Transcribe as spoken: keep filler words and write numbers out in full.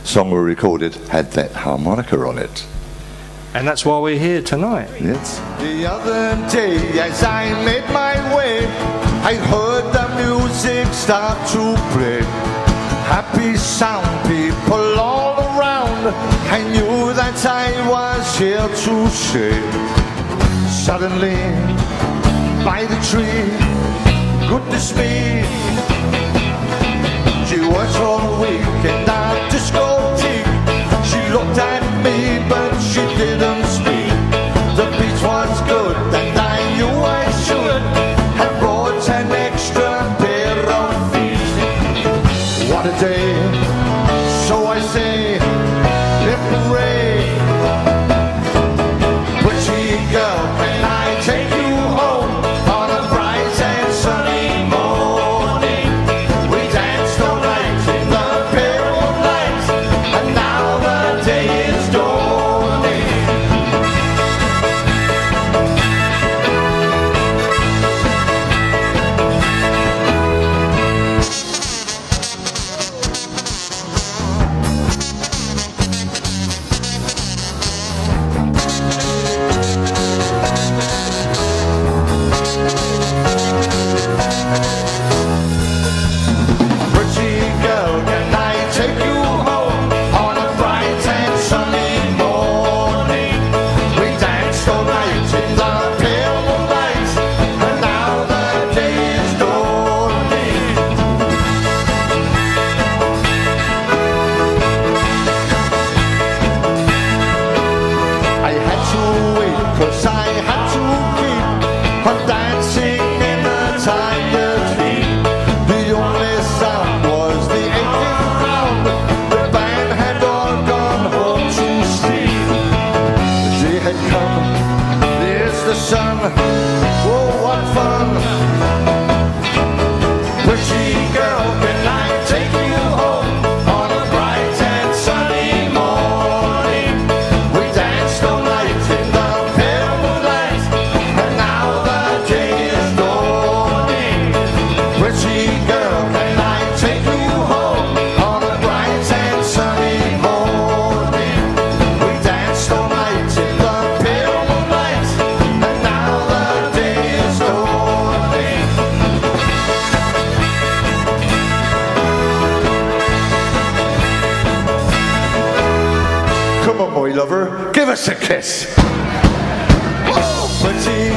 song we recorded had that harmonica on it. And that's why we're here tonight. Yes. The other day as I made my way, I heard the music start to play. Happy sound, people all around. I knew that I was here to stay. Suddenly, by the tree, goodness me, she works all week in that discotheque. She looked at me but she didn't speak. The beat was good and I knew I should have brought an extra pair of feet. What a day, so I say, hip hooray. Pretty girl, can I take you home on a bright and sunny morning? We danced all night in the pale moonlight, and now the day is dawning. Pretty girl, can I take you home on a bright and sunny morning? We danced all night in the pale moonlight, and now the day is dawning. I had to wait, cause I had to keep on dancing in a tired heat. The only sound was the aching ground. The band had all gone home to sleep. The day had come, there's the sun. Oh, what fun! Pretty girl, can I take you home on a bright and sunny morning? We danced all night in the pale moonlight, and now the day is dawning. Pretty girl, can I take you home on a bright and sunny morning? We danced all night in the pale moonlight, and now the day is dawning. Come on, boy lover, give us a kiss. Whoa, pretty